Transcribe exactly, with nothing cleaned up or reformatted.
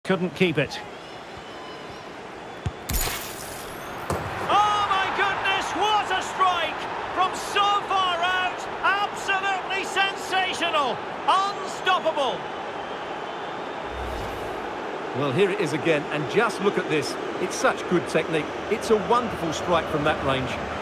Couldn't keep it. Oh my goodness, what a strike! From so far out, absolutely sensational, unstoppable. Well, here it is again, and just look at this. It's such good technique. It's a wonderful strike from that range.